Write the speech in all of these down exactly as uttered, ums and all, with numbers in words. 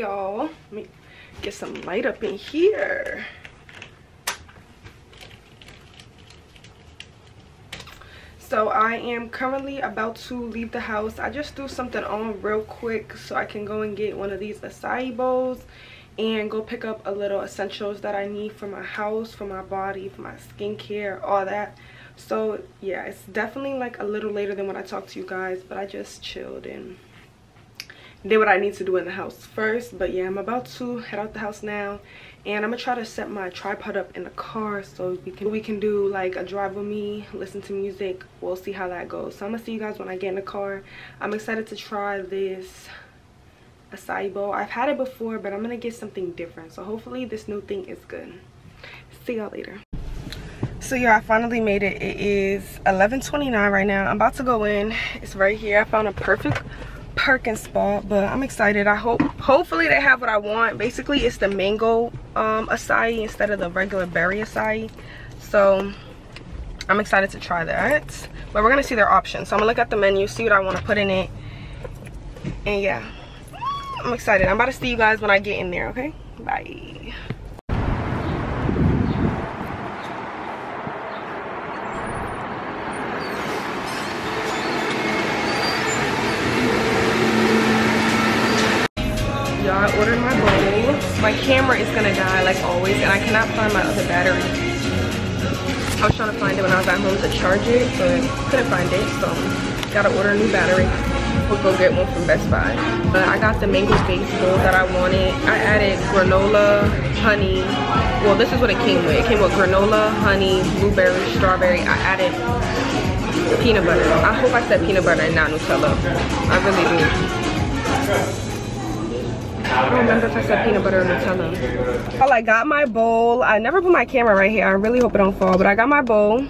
y'all, let me get some light up in here. So I am currently about to leave the house. I just threw something on real quick so I can go and get one of these acai bowls and go pick up a little essentials that I need for my house, for my body, for my skincare, all that. So yeah, it's definitely like a little later than when I talked to you guys, but I just chilled and did what I need to do in the house first. But yeah, I'm about to head out the house now, and I'm gonna try to set my tripod up in the car so we can we can do like a drive with me, listen to music. We'll see how that goes. So I'm gonna see you guys when I get in the car. I'm excited to try this acai bowl. I've had it before, but I'm gonna get something different, so hopefully this new thing is good. See y'all later. So yeah, I finally made it. It is eleven twenty-nine right now. I'm about to go in. It's right here. I found a perfect parking spot, but I'm excited. I hope hopefully they have what I want. Basically it's the mango um acai instead of the regular berry acai, so I'm excited to try that. But we're gonna see their options, so I'm gonna look at the menu, see what I want to put in it, and yeah, I'm excited. I'm about to see you guys when I get in there. Okay, bye. Y'all, I ordered my bowl. My camera is gonna die like always, and I cannot find my other battery. I was trying to find it when I was at home to charge it, but couldn't find it, so gotta order a new battery. We'll go get one from Best Buy. But I got the mango base bowl that I wanted. I added granola, honey. Well, this is what it came with. It came with granola, honey, blueberry, strawberry. I added peanut butter. I hope I said peanut butter and not Nutella. I really do. I don't remember if I said peanut butter or Nutella. Oh, I got my bowl. I never put my camera right here. I really hope it don't fall, but I got my bowl.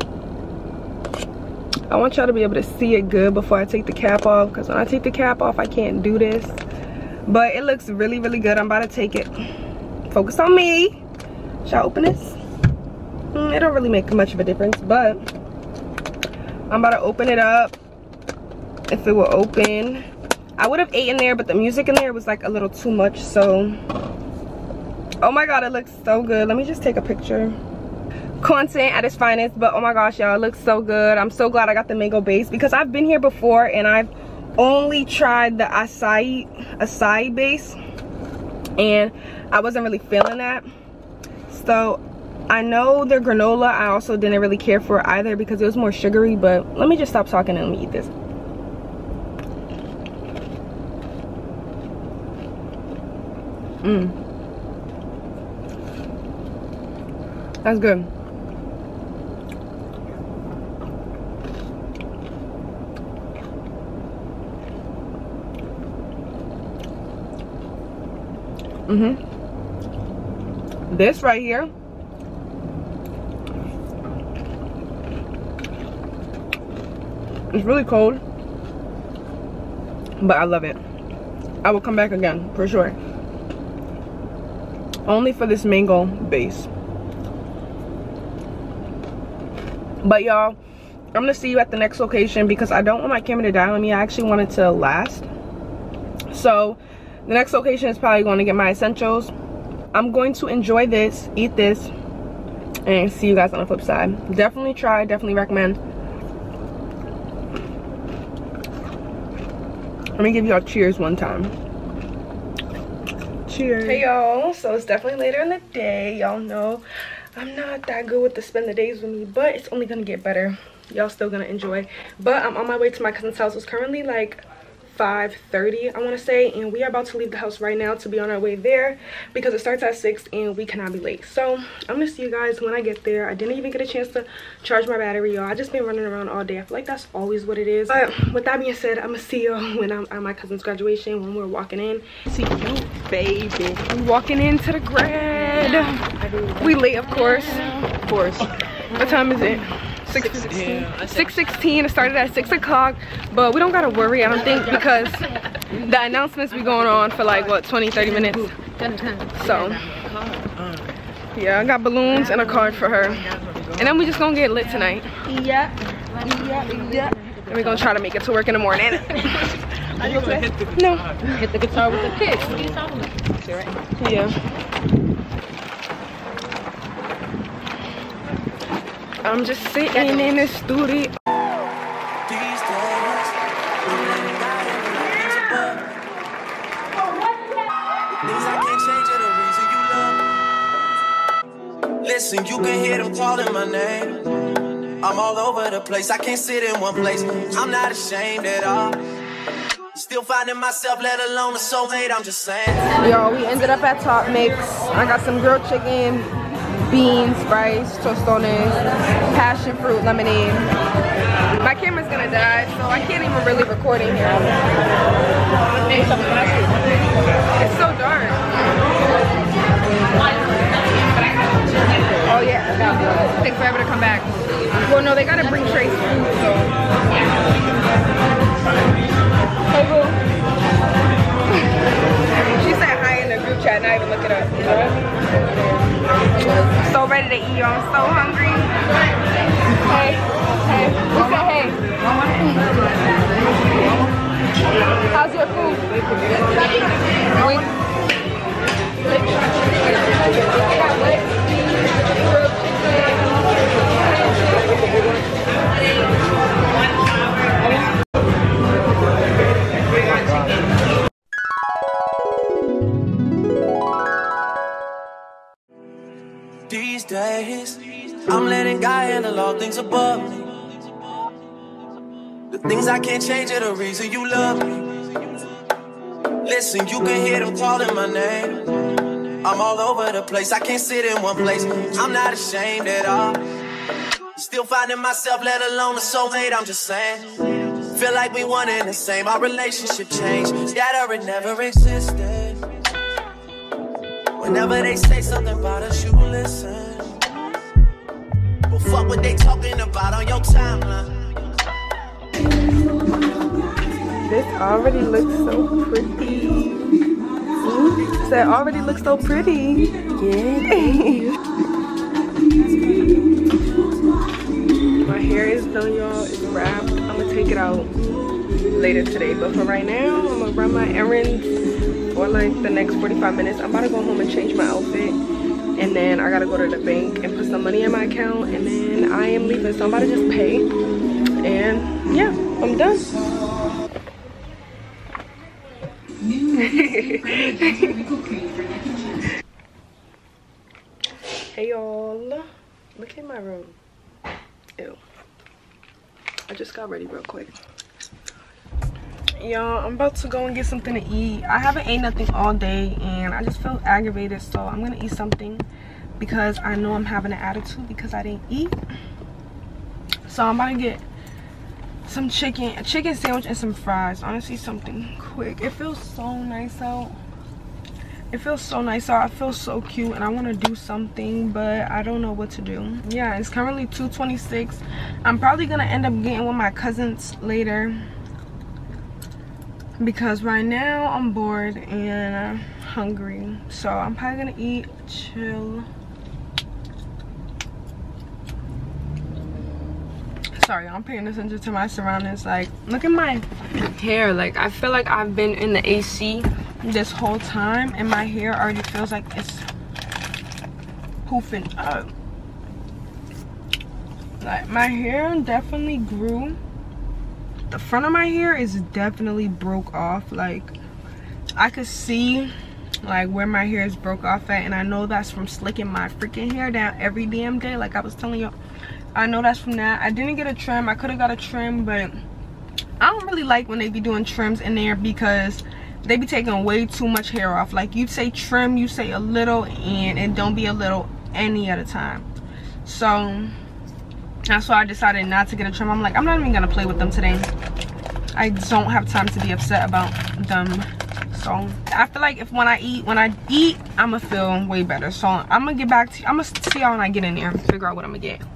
I want y'all to be able to see it good before I take the cap off, because when I take the cap off, I can't do this. But it looks really, really good. I'm about to take it. Focus on me. Should I open this? Mm, it don't really make much of a difference, but I'm about to open it up. If it will open. I would have ate in there, but the music in there was like a little too much, so. Oh my god, it looks so good. Let me just take a picture. Content at its finest, but oh my gosh, y'all, it looks so good. I'm so glad I got the mango base, because I've been here before and I've only tried the acai acai base and I wasn't really feeling that. So I know the granola I also didn't really care for either, because it was more sugary. But let me just stop talking and let me eat this. Mmm, that's good. Mm-hmm. This right here, it's really cold, but I love it. I will come back again for sure. Only for this mango base. But y'all, I'm gonna see you at the next location, because I don't want my camera to die on me. I actually want it to last. So the next location is probably going to get my essentials. I'm going to enjoy this, eat this, and see you guys on the flip side. Definitely try, definitely recommend. Let me give y'all cheers one time. Cheers. Hey y'all, so it's definitely later in the day. Y'all know I'm not that good with the spend the days with me, but it's only gonna get better. Y'all still gonna enjoy. But I'm on my way to my cousin's house. It's currently like five thirty, I want to say, and we are about to leave the house right now to be on our way there, because it starts at six and we cannot be late. So I'm gonna see you guys when I get there. I didn't even get a chance to charge my battery, y'all. I just been running around all day. I feel like that's always what it is. But with that being said, I'm gonna see you when I'm at my cousin's graduation, when we're walking in. See you, baby. We're walking into the grad. We late, of course. Of course. What time is it? six sixteen. six sixteen. It started at six o'clock, but we don't gotta worry, I don't think, because the announcements be going on for like what, twenty, thirty minutes. So yeah, I got balloons and a card for her, and then we just gonna get lit tonight. Yeah, yeah, yeah. And we're gonna try to make it to work in the morning. How you gonna hit the guitar? No. Hit the guitar with the picks. What are you talking about? See, right? Yeah. I'm just sitting in the studio. Listen, you can hear them calling my name. I'm all over the place, I can't sit in one place. I'm not ashamed at all. Still finding myself, let alone a soulmate, I'm just saying. Yo, we ended up at Top Mix. I got some grilled chicken, beans, rice, tostones, passion fruit, lemonade. My camera's gonna die, so I can't even really record in here. It's so dark. Oh yeah, it takes forever to come back. Well, no, they gotta bring Trace food, so. Hey, boo. She said hi in the group chat, not even look it up. So ready to eat, I'm so hungry. Hey, hey, we said hey. How's your food? Wait. These days, I'm letting God handle all things above me. The things I can't change are the reason you love me. Listen, you can hear them calling my name. I'm all over the place, I can't sit in one place. I'm not ashamed at all. Still finding myself, let alone a soulmate, I'm just saying. Feel like we one and the same, our relationship changed. That it never existed. Whenever they say something about us, you listen. Well, fuck what they talking about on your timeline. This already looks so pretty. So it already looks so pretty. Yeah. My hair is done, y'all. It's wrapped. I'm gonna take it out later today. But for right now, I'm gonna run my errands for like the next forty-five minutes. I'm about to go home and change my outfit. And then I gotta go to the bank and put some money in my account. And then I am leaving. So I'm about to just pay. And yeah, I'm done. Hey y'all, look at my room. Ew. I just got ready real quick. Y'all, I'm about to go and get something to eat. I haven't ate nothing all day and I just feel aggravated, so I'm gonna eat something because I know I'm having an attitude because I didn't eat. So I'm about to get some chicken, a chicken sandwich and some fries. Honestly, something quick. It feels so nice out. It feels so nice out. I feel so cute and I want to do something, but I don't know what to do. Yeah, it's currently two twenty-six. I'm probably gonna end up getting with my cousins later because right now I'm bored and I'm hungry. So I'm probably gonna eat, chill. Sorry, I'm paying attention to my surroundings. Like, look at my hair. Like, I feel like I've been in the A C this whole time and my hair already feels like it's poofing up. Like, my hair definitely grew. The front of my hair is definitely broke off. Like, I could see like where my hair is broke off at, and I know that's from slicking my freaking hair down every damn day. Like I was telling you, I know that's from that. I didn't get a trim. I could have got a trim, but I don't really like when they be doing trims in there because they be taking way too much hair off. Like, you say trim, you say a little, and it don't be a little any other time. So that's why I decided not to get a trim. I'm like, I'm not even gonna play with them today. I don't have time to be upset about them. So I feel like if when I eat, when I eat, I'ma feel way better. So I'm gonna get back to you. I'm gonna see y'all when I get in there and figure out what I'm gonna get.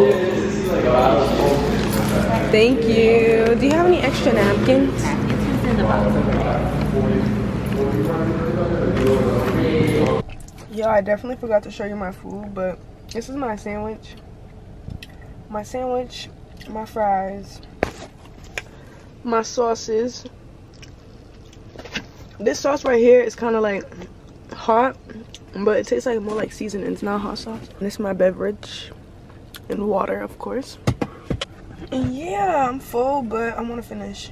Thank you. Do you have any extra napkins? the bottom. Yeah, I definitely forgot to show you my food, but this is my sandwich. My sandwich, my fries, my sauces. This sauce right here is kind of like hot, but it tastes like more like seasoning. It's not hot sauce. And this is my beverage and water, of course. And yeah, I'm full, but I want to finish.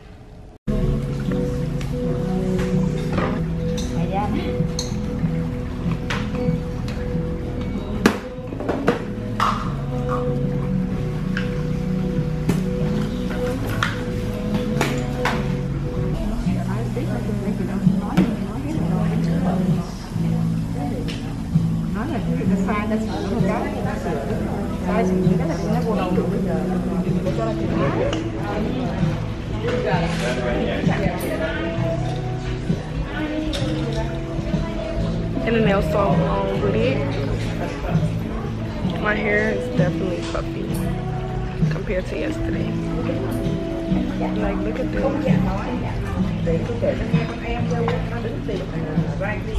And the nail salon along with it. My hair is definitely puffy compared to yesterday. Like, look at this.